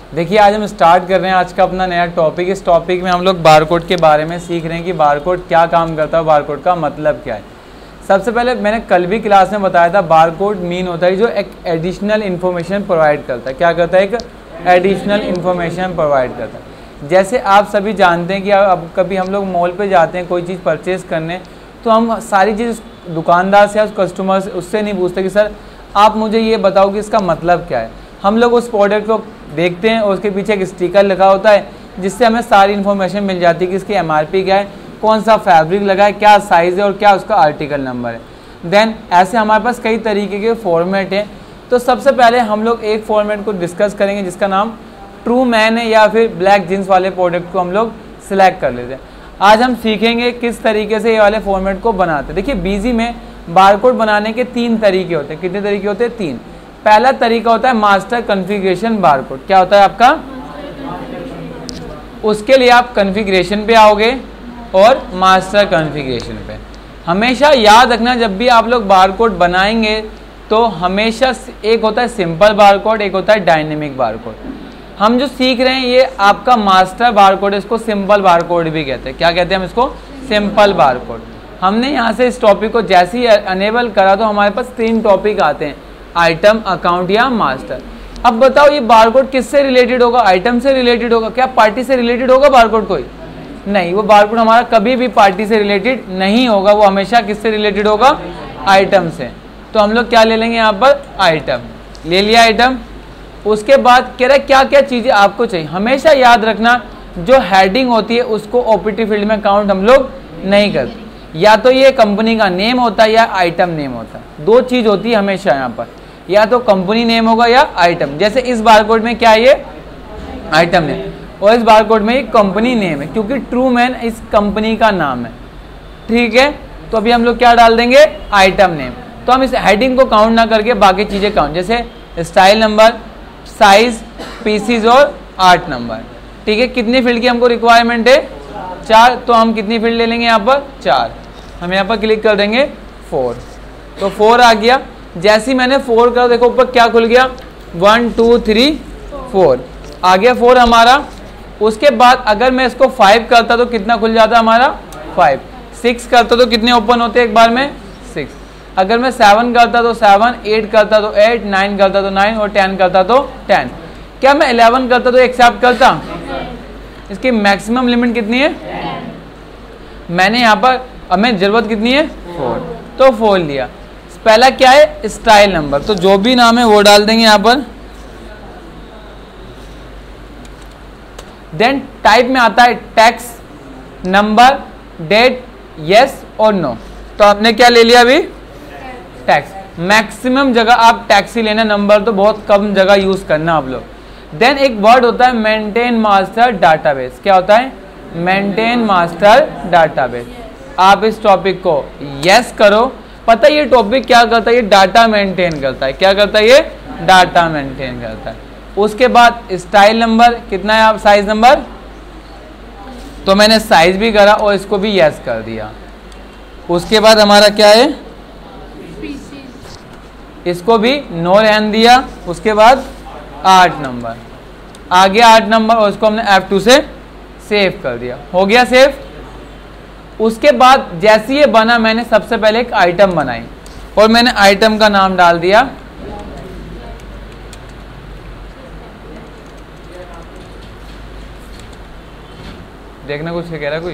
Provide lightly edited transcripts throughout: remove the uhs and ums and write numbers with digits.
देखिए आज हम स्टार्ट कर रहे हैं आज का अपना नया टॉपिक। इस टॉपिक में हम लोग बारकोड के बारे में सीख रहे हैं कि बारकोड क्या काम करता है, बारकोड का मतलब क्या है। सबसे पहले मैंने कल भी क्लास में बताया था, बारकोड मीन होता है जो एक एडिशनल इन्फॉर्मेशन प्रोवाइड करता है। क्या करता है? एक एडिशनल इन्फॉर्मेशन प्रोवाइड करता है। जैसे आप सभी जानते हैं कि अब कभी हम लोग मॉल पे जाते हैं कोई चीज़ परचेज़ करने, तो हम सारी चीज़ दुकानदार से या उस कस्टमर से उससे नहीं पूछते कि सर आप मुझे ये बताओ कि इसका मतलब क्या है। हम लोग उस प्रोडक्ट को देखते हैं और उसके पीछे एक स्टिकर लगा होता है जिससे हमें सारी इन्फॉर्मेशन मिल जाती है कि इसकी एमआरपी क्या है, कौन सा फैब्रिक लगा है, क्या साइज़ है और क्या उसका आर्टिकल नंबर है। देन ऐसे हमारे पास कई तरीके के फॉर्मेट हैं। तो सबसे पहले हम लोग एक फॉर्मेट को डिस्कस करेंगे जिसका नाम ट्रू मैन है, या फिर ब्लैक जींस वाले प्रोडक्ट को हम लोग सिलेक्ट कर लेते हैं। आज हम सीखेंगे किस तरीके से ये वाले फॉर्मेट को बनाते हैं। देखिए बीजी में बारकोड बनाने के 3 तरीके होते हैं। कितने तरीके होते हैं? 3। पहला तरीका होता है मास्टर कॉन्फ़िगरेशन बारकोड। क्या होता है आपका? उसके लिए आप कॉन्फ़िगरेशन पे आओगे और मास्टर कॉन्फ़िगरेशन पे। हमेशा याद रखना जब भी आप लोग बारकोड बनाएंगे तो हमेशा एक होता है सिंपल बारकोड, एक होता है डायनेमिक बारकोड। हम जो सीख रहे हैं ये आपका मास्टर बारकोड, इसको सिंपल बारकोड भी कहते हैं। क्या कहते हैं हम इसको? Simple barcode. हमने यहाँ से इस टॉपिक को जैसे ही अनेबल करा तो हमारे पास 3 टॉपिक आते हैं, आइटम, अकाउंट या मास्टर। अब बताओ ये बारकोड किससे रिलेटेड होगा? आइटम से रिलेटेड होगा। क्या पार्टी से रिलेटेड होगा बारकोड? कोई नहीं, वो बारकोड हमारा कभी भी पार्टी से रिलेटेड नहीं होगा, वो हमेशा किससे रिलेटेड होगा? आइटम से। तो हम लोग क्या ले लेंगे यहाँ पर? आइटम ले लिया, आइटम। उसके बाद कह रहा है क्या क्या चीज़ें आपको चाहिए। हमेशा याद रखना जो हेडिंग होती है उसको ओपीटी फील्ड में काउंट हम लोग नहीं करते। या तो ये कंपनी का नेम होता है या आइटम नेम होता है। 2 चीज़ होती है हमेशा यहाँ पर, या तो कंपनी नेम होगा या आइटम। जैसे इस बारकोड में क्या है? ये आइटम नेम, और इस बारकोड में ये कंपनी नेम है क्योंकि ट्रू मैन इस कंपनी का नाम है। ठीक है, तो अभी हम लोग क्या डाल देंगे? Item name. तो हम इस हेडिंग को काउंट ना करके बाकी चीज़ें काउंट, जैसे स्टाइल नंबर, साइज, पीसीज और आर्ट नंबर। ठीक है, कितनी फील्ड की हमको रिक्वायरमेंट है? 4। तो हम कितनी फील्ड ले लेंगे यहाँ पर? 4। हम यहाँ पर क्लिक कर देंगे 4। तो 4 आ गया। जैसे ही मैंने 4 कर, देखो ऊपर क्या खुल गया? 1 2 3 4 आ गया 4 हमारा। उसके बाद अगर मैं इसको 5 करता तो कितना खुल जाता हमारा? 5। 6 करता तो कितने ओपन होते एक बार में? 6। अगर मैं 7 करता तो 7, 8 करता तो 8, 9 करता तो 9 और 10 करता तो 10। क्या मैं 11 करता तो एक्सेप्ट करता? इसकी मैक्सिमम लिमिट कितनी है? मैंने यहाँ पर हमें जरूरत कितनी है? 4। तो 4 लिया। पहला क्या है? Style number. तो जो भी नाम है वो डाल देंगे यहाँ पर। देन टाइप में आता है टेक्स्ट, नंबर, डेट, यस और नो। तो आपने क्या ले लिया अभी? टेक्स्ट। मैक्सिमम जगह आप टेक्स्ट ही लेना, नंबर तो बहुत कम जगह यूज करना आप लोग। देन एक वर्ड होता है मेंटेन मास्टर डाटाबेस। क्या होता है? Maintain master database. आप इस टॉपिक को यस करो। पता है ये टॉपिक क्या करता है? ये डाटा मेंटेन करता है। क्या करता है? ये डाटा मेंटेन करता है। उसके बाद स्टाइल नंबर कितना है? आप साइज नंबर, तो मैंने साइज भी करा और इसको भी यस कर दिया। उसके बाद हमारा क्या है? इसको भी नो रहने दिया। उसके बाद 8 नंबर आ गया, 8 नंबर, और इसको हमने F2 से सेव कर दिया। हो गया सेव। उसके बाद जैसे ये बना, मैंने सबसे पहले एक आइटम बनाई और मैंने आइटम का नाम डाल दिया देखना कुछ कह रहा है कोई।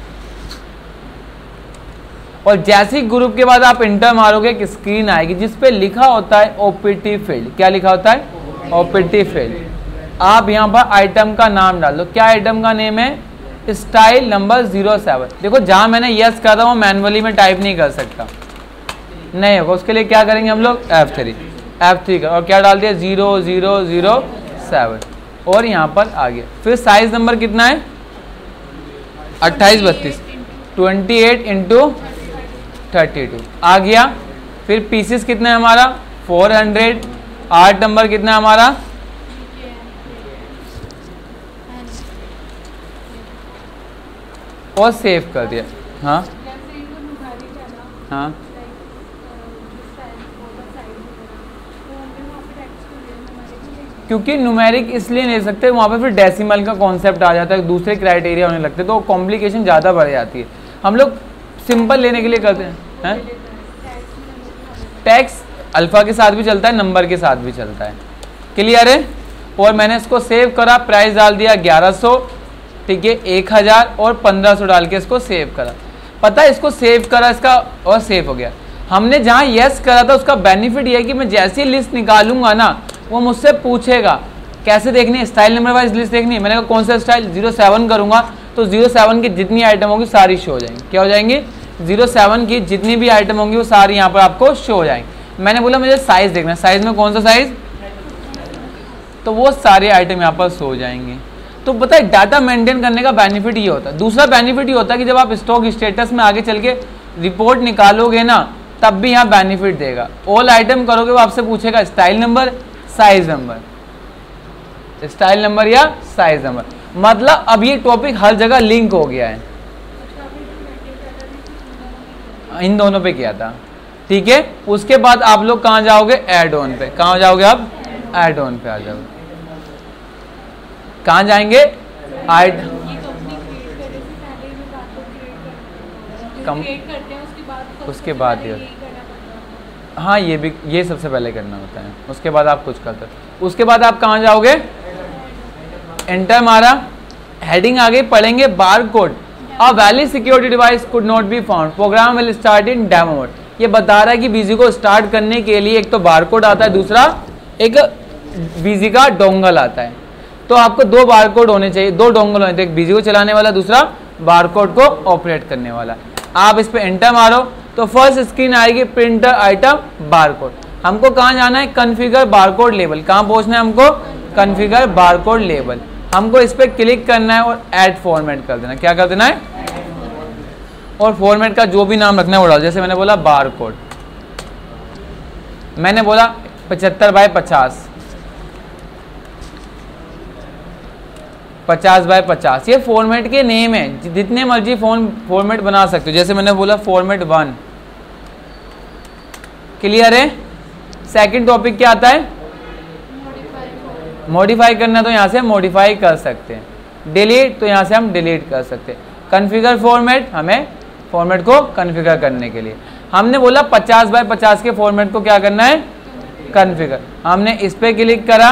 और जैसे ही ग्रुप के बाद आप इंटर मारोगे एक स्क्रीन आएगी जिस पे लिखा होता है ओपीटी फील्ड। क्या लिखा होता है? OPT field. आप यहाँ पर आइटम का नाम डाल दो। क्या आइटम का नेम है? Style number 07। देखो जहाँ मैंने यस कर रहा हूँ मैनुअली में टाइप नहीं कर सकता, नहीं होगा। उसके लिए क्या करेंगे हम लोग? F3 का, और क्या डाल दिया? 0007 और यहाँ पर आ गया। फिर साइज नंबर कितना है? 28 32, 28 × 32 आ गया। फिर पीसेस कितना है हमारा? 400। आर्ट नंबर कितना है हमारा? और सेव कर दिया। हाँ हाँ क्योंकि न्यूमेरिक इसलिए नहीं ले सकते, वहाँ पे फिर डेसिमल का कॉन्सेप्ट आ जाता है, दूसरे क्राइटेरिया होने लगते हैं, तो कॉम्प्लिकेशन ज़्यादा बढ़ जाती है। हम लोग सिंपल लेने के लिए करते हैं। टैक्स अल्फा के साथ भी चलता है, नंबर के साथ भी चलता है। क्लियर है? और मैंने इसको सेव करा, प्राइस डाल दिया 1100, ठीक है, 1000 और 1500 डाल के इसको सेव करा। पता है इसको सेव करा इसका और सेव हो गया। हमने जहाँ यस करा था उसका बेनिफिट ये है कि मैं जैसी लिस्ट निकालूंगा ना वो मुझसे पूछेगा कैसे देखनी है, स्टाइल नंबर वाइज लिस्ट देखनी है। मैंने कहा कौन सा स्टाइल, 07 करूंगा तो 07 की जितनी आइटम होगी सारी शो हो जाएंगी। क्या हो जाएंगी? 07 की जितनी भी आइटम होंगी वो सारी यहाँ पर आपको शो हो जाएंगी। मैंने बोला मुझे साइज देखना है, साइज में कौन सा साइज, तो वो सारे आइटम यहाँ पर शो हो जाएंगे। तो पता है डाटा मेंटेन करने का बेनिफिट ये होता है। दूसरा बेनिफिट ये होता है कि जब आप स्टॉक स्टेटस में आगे चल के रिपोर्ट निकालोगे ना तब भी यहाँ बेनिफिट देगा। ऑल आइटम करोगे वो आपसे पूछेगा style number, size number, style number या साइज नंबर। मतलब अब ये टॉपिक हर जगह लिंक हो गया है, इन दोनों पे किया था, ठीक है। उसके बाद आप लोग कहाँ जाओगे? एड ऑन पे। कहाँ जाओगे आप? एड ऑन पे आ जाओगे। कहाँ जाएंगे? उसके बाद हाँ ये भी, ये सबसे पहले करना होता है, उसके बाद आप कुछ करते हो। उसके बाद आप कहाँ जाओगे? एंटर मारा, हेडिंग आगे पढ़ेंगे bar code. A valid security device could not be found, program will start in demo mode. ये बता रहा है कि बीजी को स्टार्ट करने के लिए एक तो बार कोड आता है, दूसरा एक बीजी का डोंगल आता है। तो आपको दो बार कोड होने चाहिए, दो डोंगल होने चाहिए, एक बीजी को चलाने वाला, दूसरा बार कोड को ऑपरेट करने वाला। आप इस पे एंटर मारो तो फर्स्ट स्क्रीन आएगी प्रिंटर आइटम बार कोड। हमको कहाँ जाना है? Configure bar code label. कहाँ पहुँचना है हमको? Configure bar code label. हमको इस पर क्लिक करना है और ऐड फॉर्मेट कर देना। क्या कर देना है? और फॉर्मेट का जो भी नाम रखना है वो डाल। जैसे मैंने बोला बार कोड, मैंने बोला 75/50, 50/50। ये फॉर्मेट के नेम है, जितने मर्जी फॉर्मेट बना सकते हो। जैसे मैंने बोला फॉर्मेट 1। क्लियर है? सेकंड टॉपिक क्या आता है? मॉडिफाई करना, तो यहाँ से मॉडिफाई कर सकते हैं। डिलीट, तो यहाँ से हम डिलीट कर सकते हैं। कॉन्फ़िगर फॉर्मेट, हमें फॉर्मेट को कॉन्फ़िगर करने के लिए हमने बोला 50/50 के फॉर्मेट को क्या करना है? कॉन्फ़िगर। हमने इस पे क्लिक करा,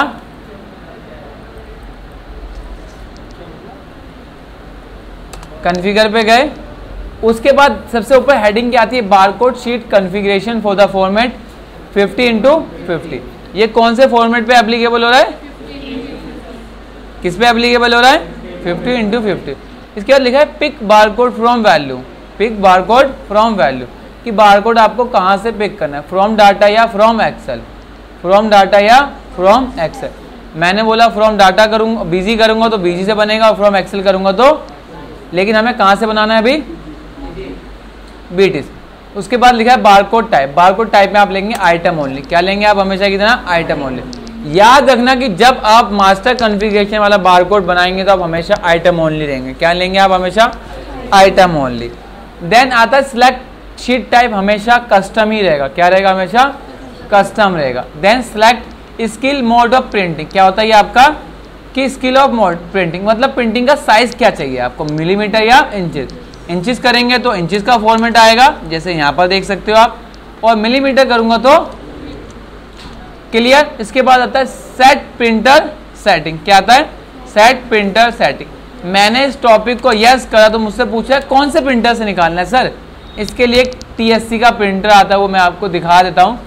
कॉन्फ़िगर पे गए। उसके बाद सबसे ऊपर हेडिंग क्या आती है? Barcode sheet configuration for the format 50x50। ये कौन से फॉर्मेट पे एप्लीकेबल हो रहा है? किस पे एप्लीकेबल हो रहा है? 50x50। इसके बाद लिखा है pick barcode from value. Pick barcode from value, कि बारकोड आपको कहाँ से पिक करना है, फ्रॉम डाटा या फ्रॉम एक्सेल। फ्रॉम डाटा या फ्रॉम एक्सेल। मैंने बोला फ्रॉम डाटा करूँगा, बीजी करूँगा तो बीजी से बनेगा, और फ्रॉम एक्सेल करूँगा तो, लेकिन हमें कहाँ से बनाना है अभी? बीटी। उसके बाद लिखा है बारकोड टाइप। बारकोड टाइप में आप लेंगे आइटम ओनली। क्या लेंगे आप हमेशा की तरह? Item only. याद रखना कि जब आप मास्टर कॉन्फ़िगरेशन वाला बारकोड बनाएंगे तो आप हमेशा आइटम ओनली लेंगे। क्या लेंगे आप हमेशा? Item only. देन आता है सिलेक्ट शीट टाइप, हमेशा कस्टम ही रहेगा। क्या रहेगा? हमेशा कस्टम रहेगा। Then select skill mode of printing. क्या होता है ये आपका? कि स्किल ऑफ मोड प्रिंटिंग, मतलब प्रिंटिंग का साइज क्या चाहिए आपको, मिलीमीटर या इंचेस। इंचेस करेंगे तो इंचेस का फॉर्मेट आएगा, जैसे यहाँ पर देख सकते हो आप, और मिलीमीटर करूँगा तो क्लियर। इसके बाद आता है सेट प्रिंटर सेटिंग। क्या आता है? Set printer setting. मैंने इस टॉपिक को यस करा तो मुझसे पूछा कौन से प्रिंटर से निकालना है सर। इसके लिए एक TSC का प्रिंटर आता है, वो मैं आपको दिखा देता हूँ।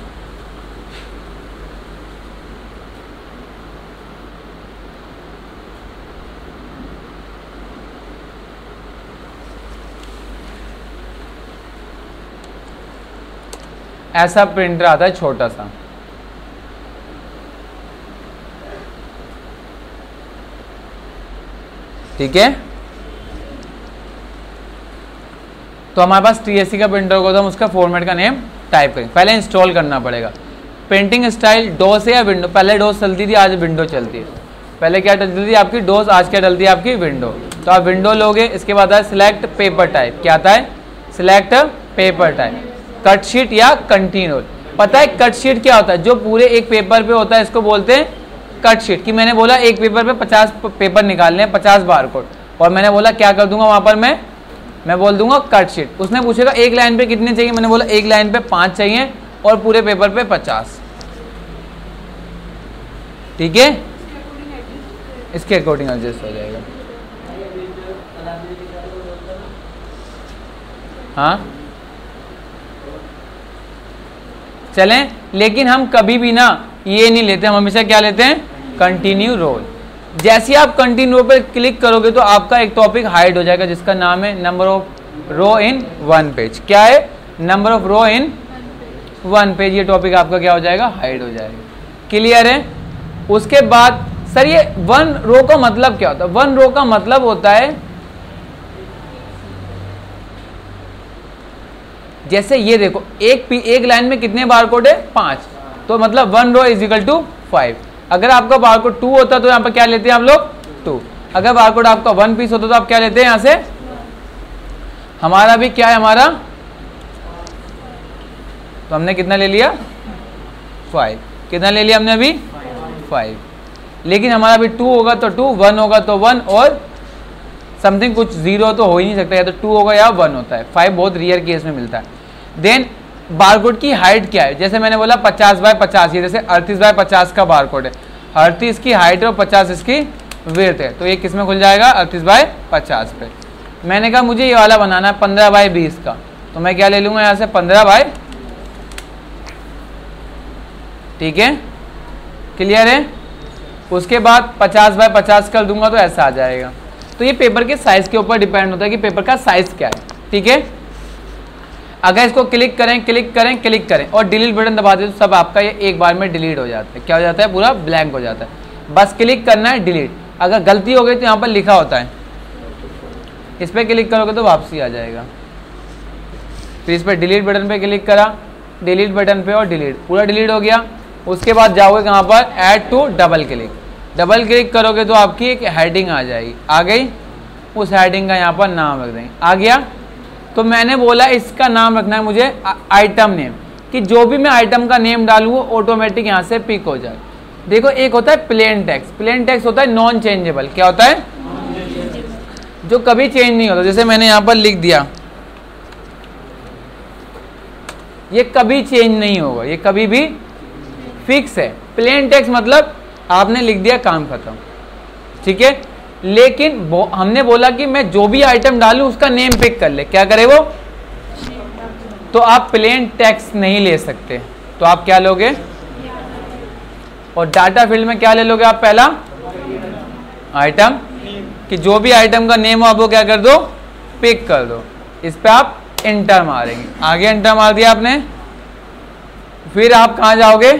ऐसा प्रिंटर आता है छोटा सा, ठीक है। तो हमारे पास TSC का प्रिंटर होगा तो हम उसका फॉर्मेट का नेम टाइप करेंगे। पहले इंस्टॉल करना पड़ेगा। प्रिंटिंग स्टाइल डॉस है या विंडो? पहले डॉस चलती थी, आज विंडो चलती है। पहले क्या चलती थी आपकी? डॉस। आज क्या चलती है आपकी? विंडो। तो आप विंडो लोगे। इसके बाद आता है सिलेक्ट पेपर टाइप। क्या आता है? Select paper type. Cut sheet या कंटिन्यूअल। पता है कट शीट क्या होता है? जो पूरे एक पेपर पे होता है इसको बोलते हैं कट शीट कि मैंने बोला एक पेपर पे 50 पेपर निकालने हैं, 50 बारकोड, और मैंने बोला क्या कर दूंगा वहां पर मैं बोल दूंगा कट शीट। उसने पूछेगा एक लाइन पे कितने चाहिए, मैंने बोला एक लाइन पे 5 चाहिए और पूरे पेपर पे 50। ठीक है, इसके अकॉर्डिंग एडजस्ट हो जाएगा। हाँ चलें, लेकिन हम कभी भी ना ये नहीं लेते, हम हमेशा क्या लेते हैं, कंटिन्यू रोल। जैसे आप कंटिन्यू रो पर क्लिक करोगे तो आपका एक टॉपिक हाइड हो जाएगा जिसका नाम है number of row in one page. क्या है, number of row in one page. ये टॉपिक आपका क्या हो जाएगा, हाइड हो जाएगा। क्लियर है। उसके बाद सर ये वन रो का मतलब क्या होता है? वन रो का मतलब होता है जैसे ये देखो एक लाइन में कितने बारकोड है, 5, तो मतलब 1 रो इज इक्वल टू 5। अगर आपका बारकोड 2 होता तो यहाँ पर क्या लेते हैं आप लोग, 2। अगर बारकोड आपका 1 पीस होता तो आप क्या लेते हैं यहाँ से, हमारा भी क्या है हमारा, तो हमने कितना ले लिया, 5। कितना ले लिया हमने अभी, 5। लेकिन हमारा अभी 2 होगा तो 2, 1 होगा तो 1, और समथिंग कुछ 0 तो हो ही नहीं सकता, या तो 2 होगा या 1 होता है। 5 बहुत रियर केस में मिलता है। देन बारकोड की हाइट क्या है, जैसे मैंने बोला 50 बाय 50, ये जैसे 38 बाय 50 का बारकोड है, 38 की हाइट है और 50 इसकी विड्थ है, तो ये किस में खुल जाएगा, 38 बाय 50 पे। मैंने कहा मुझे ये वाला बनाना है 15 बाय 20 का, तो मैं क्या ले लूंगा यहाँ से 15 बाय, ठीक है, क्लियर है। उसके बाद 50 बाय 50 कर दूंगा तो ऐसा आ जाएगा। तो ये पेपर के साइज के ऊपर डिपेंड होता है कि पेपर का साइज क्या है, ठीक है। अगर इसको क्लिक करें क्लिक करें क्लिक करें और डिलीट बटन दबा दें तो सब आपका ये एक बार में डिलीट हो जाता है। क्या हो जाता है, पूरा ब्लैंक हो जाता है। बस क्लिक करना है डिलीट। अगर गलती हो गई तो यहाँ पर लिखा होता है, इस पर क्लिक करोगे तो वापसी आ जाएगा। फिर इस पर डिलीट बटन पे क्लिक करा, डिलीट बटन पे और डिलीट, पूरा डिलीट हो गया। उसके बाद जाओगे कहाँ पर, add to double click, double click करोगे तो आपकी एक हेडिंग आ जाएगी। आ गई, उस हेडिंग का यहाँ पर नाम रख देंगे। आ गया, तो मैंने बोला इसका नाम रखना है मुझे आइटम नेम, कि जो भी मैं आइटम का नेम डालूँ वो ऑटोमेटिक यहाँ से पिक हो जाए। देखो एक होता है प्लेन टेक्स्ट, प्लेन टेक्स्ट होता है नॉन चेंजेबल। क्या होता है, जो कभी चेंज नहीं होता। जैसे मैंने यहाँ पर लिख दिया, ये कभी चेंज नहीं होगा, ये कभी भी फिक्स है। प्लेन टेक्स्ट मतलब आपने लिख दिया, काम खत्म, ठीक है। लेकिन हमने बोला कि मैं जो भी आइटम डालूं उसका नेम पिक कर ले, क्या करे वो, तो आप प्लेन टेक्स्ट नहीं ले सकते, तो आप क्या लोगे, और डाटा फील्ड में क्या ले लोगे आप, पहला आइटम, कि जो भी आइटम का नेम हो आप वो क्या कर दो, पिक कर दो। इस पे आप एंटर मारेंगे। आगे एंटर मार दिया आपने, फिर आप कहाँ जाओगे,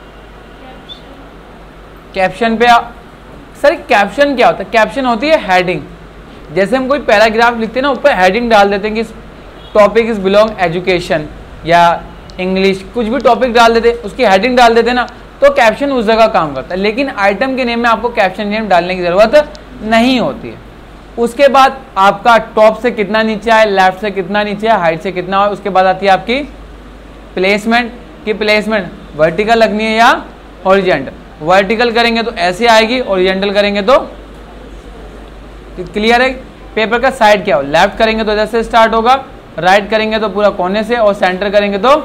कैप्शन पे। सर कैप्शन क्या होता है, कैप्शन होती है हेडिंग। जैसे हम कोई पैराग्राफ लिखते हैं ना, ऊपर हेडिंग डाल देते हैं कि टॉपिक इज बिलोंग एजुकेशन या इंग्लिश, कुछ भी टॉपिक डाल देते, उसकी हेडिंग डाल देते ना, तो कैप्शन उस जगह काम करता है। लेकिन आइटम के नेम में आपको कैप्शन नेम डालने की जरूरत नहीं होती है। उसके बाद आपका टॉप से कितना नीचे है, लेफ्ट से कितना नीचे है, हाइट से कितना है। उसके बाद आती है आपकी प्लेसमेंट, की प्लेसमेंट वर्टिकल लगनी है या हॉरिजॉन्टल। वर्टिकल करेंगे तो ऐसे आएगी, ओरिजेंटल करेंगे तो क्लियर है। पेपर का साइड क्या हो, लेफ्ट करेंगे तो इधर से स्टार्ट होगा, राइट करेंगे तो पूरा कोने से, और सेंटर करेंगे तो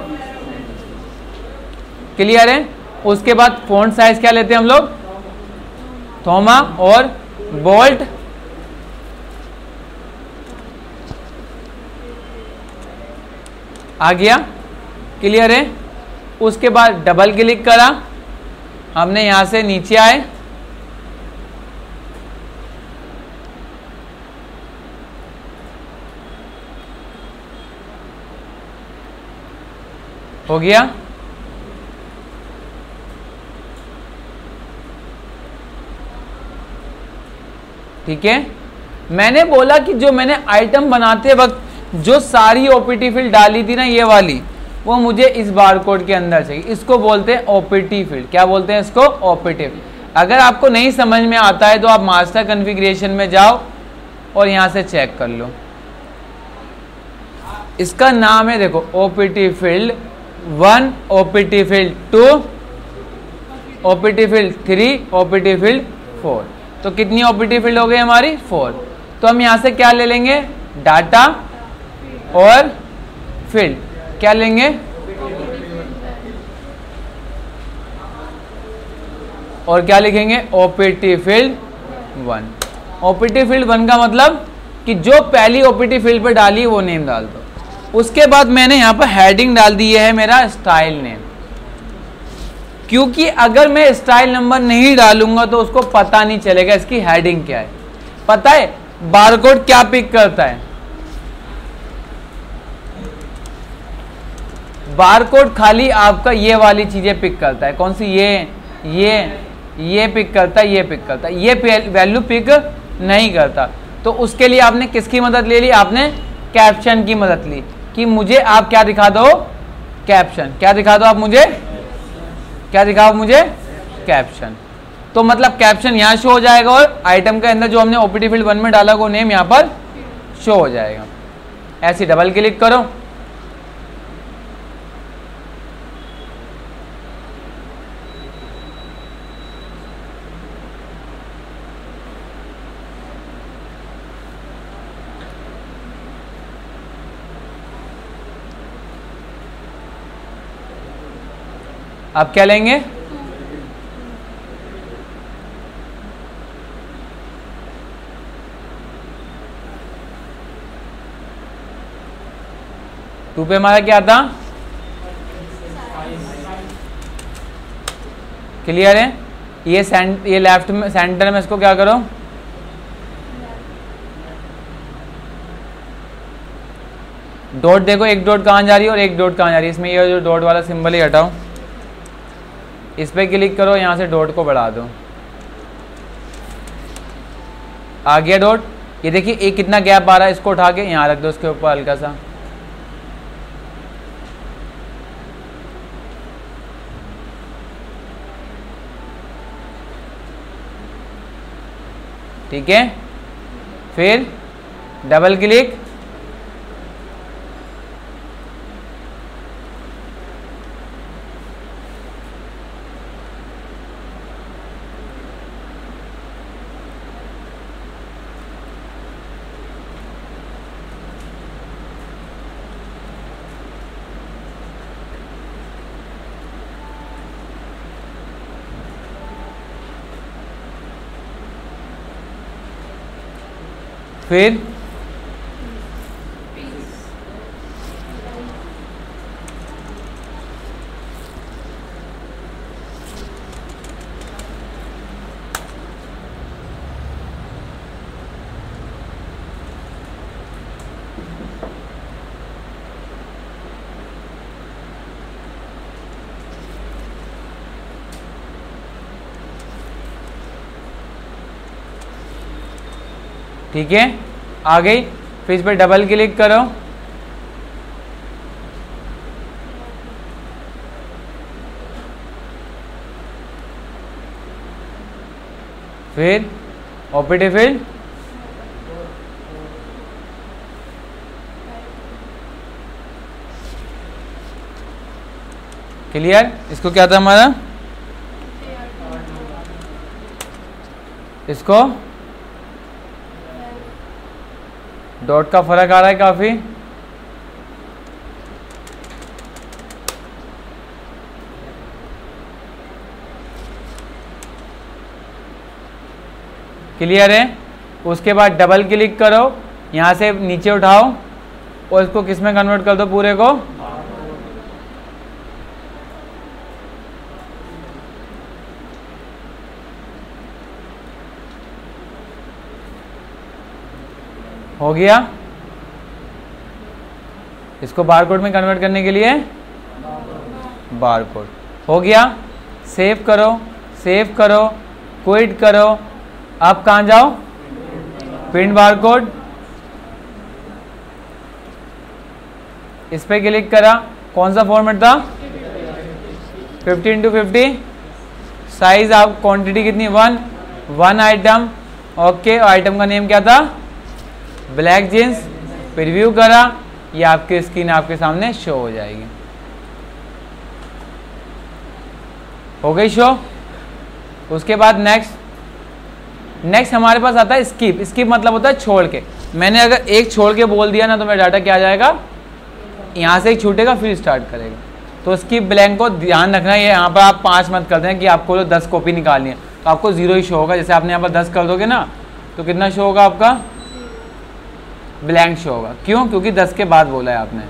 क्लियर है। उसके बाद फॉन्ट साइज क्या लेते हैं हम लोग, थोमा और बोल्ट। आ गया, क्लियर है। उसके बाद डबल क्लिक करा, हमने यहां से नीचे आए, हो गया। ठीक है, मैंने बोला कि जो मैंने आइटम बनाते वक्त जो सारी ओपीटी फील्ड डाली थी ना, ये वाली, वो मुझे इस बारकोड के अंदर चाहिए। इसको बोलते हैं ओपीटी फील्ड। क्या बोलते हैं इसको, ओपीटी फील्ड। अगर आपको नहीं समझ में आता है तो आप मास्टर कॉन्फ़िगरेशन में जाओ और यहां से चेक कर लो। इसका नाम है देखो, OPT field 1, OPT field 2, OPT field 3, OPT field 4। तो कितनी ओपीटी फील्ड हो गई हमारी? 4। तो हम यहां से क्या ले लेंगे? डाटा और फील्ड क्या लेंगे? और क्या लिखेंगे? OPT field 1। ओपीटी फील्ड 1 का मतलब कि जो पहली ओपीटी फील्ड पर डाली वो नेम डाल दो। उसके बाद मैंने यहाँ पर हेडिंग डाल दी है मेरा स्टाइल नेम, क्योंकि अगर मैं स्टाइल नंबर नहीं डालूंगा तो उसको पता नहीं चलेगा इसकी हेडिंग क्या है। पता है बारकोड क्या पिक करता है? बारकोड खाली आपका ये वाली चीजें पिक करता है। कौन सी? ये पिक करता है, ये पिक करता है, ये वैल्यू पिक नहीं करता। तो उसके लिए आपने किसकी मदद ले ली? आपने कैप्शन की मदद ली कि मुझे आप क्या दिखा दो? कैप्शन। क्या दिखा दो आप मुझे? क्या दिखाओ मुझे? कैप्शन। तो मतलब कैप्शन यहाँ शो हो जाएगा और आइटम के अंदर जो हमने ओपीटी फील्ड 1 में डाला वो नेम यहाँ पर शो हो जाएगा। ऐसे डबल क्लिक करो, अब क्या लेंगे? टू पे हमारा क्या था? क्लियर है? ये लेफ्ट में सेंटर में इसको क्या करो? डॉट देखो, एक डॉट कहाँ जा रही है और एक डॉट कहाँ जा रही है? इसमें ये जो डॉट वाला सिंबल ही हटाओ, इस पे क्लिक करो, यहां से डॉट को बढ़ा दो, आ गया डॉट। ये देखिए एक कितना गैप आ रहा है, इसको उठा के यहां रख दो इसके ऊपर हल्का सा। ठीक है, फिर डबल क्लिक, फिर ठीक है, आ गई। फिर इस पर डबल क्लिक करो, फिर ओपीटी फील्ड, क्लियर। इसको क्या था हमारा? इसको डॉट का फर्क आ रहा है काफी। क्लियर है? उसके बाद डबल क्लिक करो, यहां से नीचे उठाओ और इसको किस में कन्वर्ट कर दो? पूरे को हो गया। इसको बारकोड में कन्वर्ट करने के लिए बारकोड हो गया। सेव करो, सेव करो, क्विट करो। अब कहाँ जाओ? प्रिंट बारकोड, इस पे क्लिक करा। कौन सा फॉर्मेट था? 50x50। साइज आप क्वांटिटी कितनी? 1 आइटम। ओके, आइटम का नेम क्या था? Black jeans. प्रीव्यू करा, ये आपकी स्क्रीन आपके सामने शो हो जाएगी। हो गई शो। उसके बाद नेक्स्ट हमारे पास आता है स्किप। स्किप मतलब होता है छोड़ के। मैंने अगर एक छोड़ के बोल दिया ना तो मेरा डाटा क्या आ जाएगा, यहाँ से एक छूटेगा फिर स्टार्ट करेगा। तो स्किप ब्लैंक को ध्यान रखना है। यहाँ पर आप 5 मत करते हैं कि आपको 10 कॉपी निकालनी है तो आपको 0 ही शो होगा। जैसे आपने यहाँ पर 10 कर दोगे ना तो कितना शो होगा आपका, ब्लैंक शो होगा। क्यों? क्योंकि 10 के बाद बोला है आपने।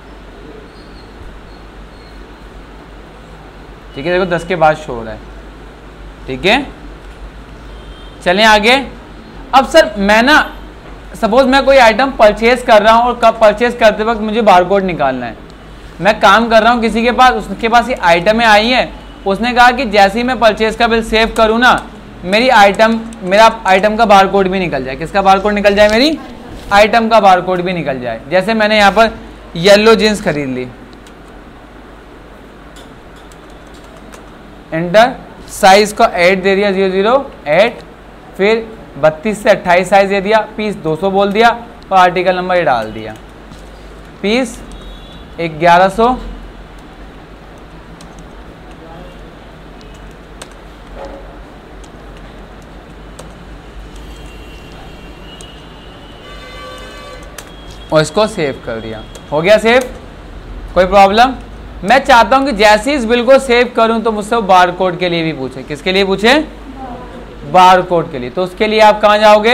ठीक है, देखो 10 के बाद शो हो रहा है। ठीक है, चलें आगे। अब सर मैं ना सपोज मैं कोई आइटम परचेज कर रहा हूँ और कब परचेज करते वक्त मुझे बारकोड निकालना है। मैं काम कर रहा हूँ किसी के पास, उसके पास ये आइटमें आई हैं, उसने कहा कि जैसे ही मैं परचेज का बिल सेव करूँ ना मेरा आइटम का बारकोड भी निकल जाए। किसका बारकोड निकल जाए? मेरी आइटम का बारकोड भी निकल जाए। जैसे मैंने यहाँ पर येलो जीन्स खरीद ली, एंटर, साइज का 8 दे दिया, 008, फिर 32 से 28 साइज दे दिया, पीस 200 बोल दिया और आर्टिकल नंबर ये डाल दिया, पीस 1100, और इसको सेव कर दिया। हो गया सेव, कोई प्रॉब्लम? मैं चाहता हूं कि जैसे इस बिल को सेव करूं तो मुझसे बार कोड के लिए भी पूछे। किसके लिए पूछे? बार कोड के लिए। तो उसके लिए आप कहां जाओगे?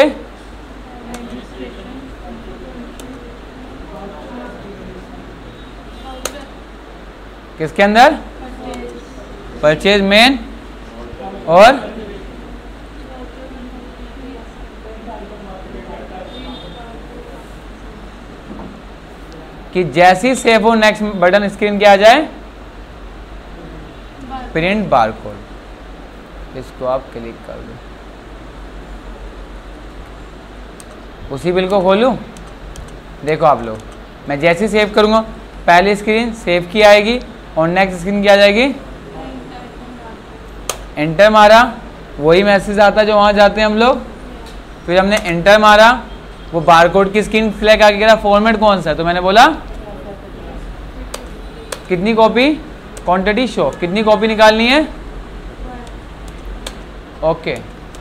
किसके अंदर? परचेज मेन और कि जैसे ही सेव हो नेक्स्ट बटन स्क्रीन क्या आ जाए? Print barcode. इसको आप क्लिक कर दो, उसी बिल को खोलूं। देखो आप लोग, मैं जैसे ही सेव करूंगा पहली स्क्रीन सेव की आएगी और नेक्स्ट स्क्रीन क्या आ जाएगी? एंटर मारा, वही मैसेज आता है जो वहां जाते हैं हम लोग। फिर हमने एंटर मारा, वो बारकोड की स्क्रीन फ्लैग आके कह रहा फॉर्मेट कौन सा है, तो मैंने बोला कितनी कॉपी, क्वांटिटी शो, कितनी कॉपी निकालनी है, ओके।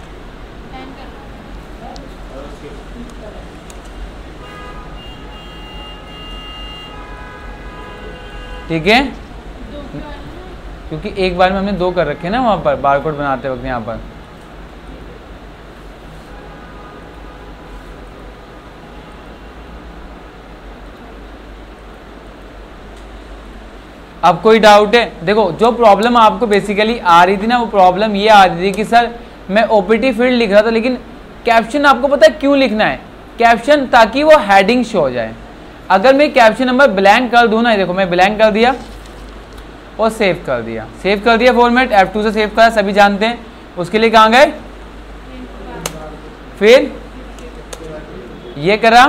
ठीक है, क्योंकि एक बार में हमने 2 कर रखे ना वहां पर बारकोड बनाते वक्त। यहाँ पर अब कोई डाउट है? देखो जो प्रॉब्लम आपको बेसिकली आ रही थी ना, वो प्रॉब्लम ये आ रही थी कि सर मैं ओपीटी फील्ड लिख रहा था लेकिन कैप्शन आपको पता है क्यों लिखना है? कैप्शन ताकि वो हेडिंग शो हो जाए। अगर मैं कैप्शन नंबर ब्लैंक कर दूं ना, देखो मैं ब्लैंक कर दिया और सेव कर दिया, फॉर्मेट F2 से सेव करा, सभी जानते हैं। उसके लिए कहाँ गए? फिर ये करा,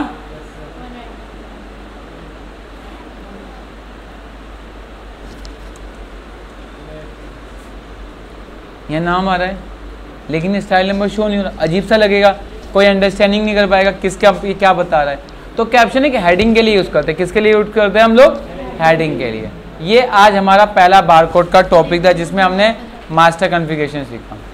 यह नाम आ रहा है लेकिन स्टाइल नंबर शो नहीं हो रहा, अजीब सा लगेगा, कोई अंडरस्टैंडिंग नहीं कर पाएगा किसका ये क्या बता रहा है। तो कैप्शन एक हेडिंग के लिए यूज करते हैं। किसके लिए यूज करते हैं हम लोग? हेडिंग के लिए। ये आज हमारा पहला बारकोड का टॉपिक था जिसमें हमने मास्टर कॉन्फ़िगरेशन सीखा।